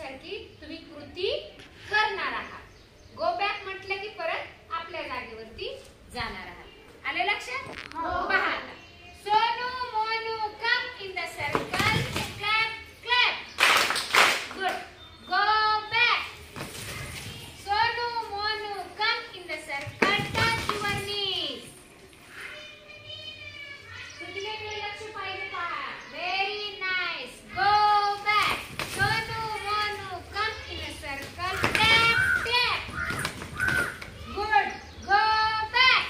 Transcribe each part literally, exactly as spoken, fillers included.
सारखी तुम्ही कृती करणार आहात. गो बॅक म्हटलं की परत आपल्या जागेवरती जाणार आहात. आले लक्षात? पहा आता. Sonu Monu come in the circle. Clap clap. Good. Go back. Sonu Monu come in the circle. Touch your knees. कुठले लक्ष पाहिजे पहा. Very nice. Go back. Sonu Monu come in the circle. Clap clap. Good. Go back.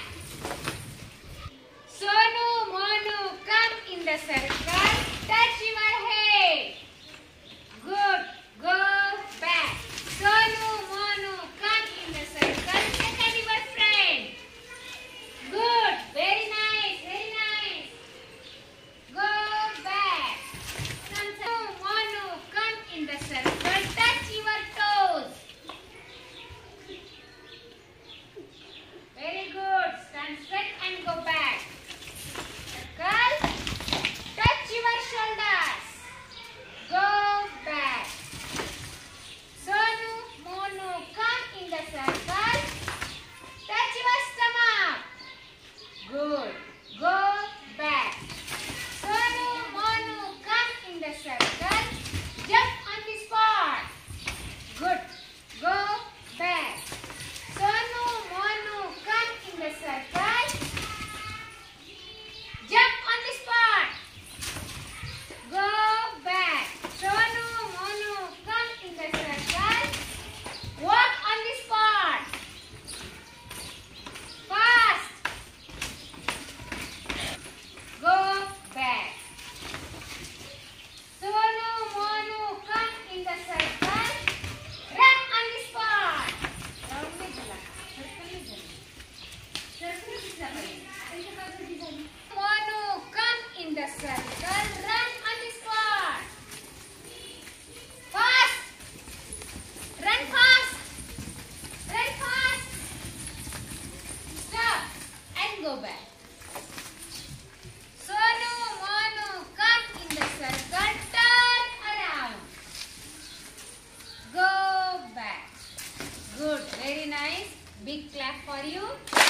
Sonu Monu come in the circle. Touch your head. Good. Go back. Sonu Monu come in the circle. Look at your friend. Good. Very nice. Very nice. Go back. Soonoo moonoo come in the circle. Touch your toes. Very good. Stand straight and go back. Circle. Touch your shoulders. Go back. Soonoo moonoo come in the circle. Touch your stomach. Good. Go back. Soonoo moonoo come in the circle. Jump on the spot. Good. Go back. Soonoo moonoo come in the circle. Jump on the spot. Go back. Soonoo moonoo come in the circle. Walk on the spot. Fast. Go back. Soonoo moonoo come in the circle. Run on the spot. Round नाही झाला. Circle नाही झाली. Circle दिसला पाहिजे. त्याच्या बाजूला झाली. Moonoo come in the circle. Run on the spot. Fast. Run fast. Run fast. Stop and go back. Soonoo moonoo come in the circle. Turn around. Go back. Good. Very nice. Big clap for you.